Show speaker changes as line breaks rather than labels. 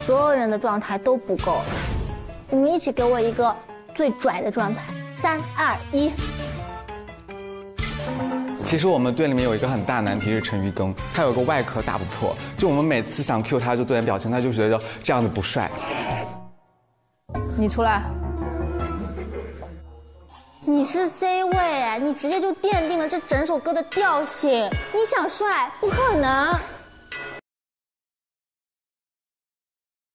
所有人的状态都不够，你们一起给我一个最拽的状态，3、2、1。
其实我们队里面有一个很大难题是陈玉庚，他有个外壳打不破，就我们每次想 Q 他就做点表情，他就觉得这样子不帅。
你出来。你是 C 位，你直接就奠定了这整首歌的调性。你想帅不可能。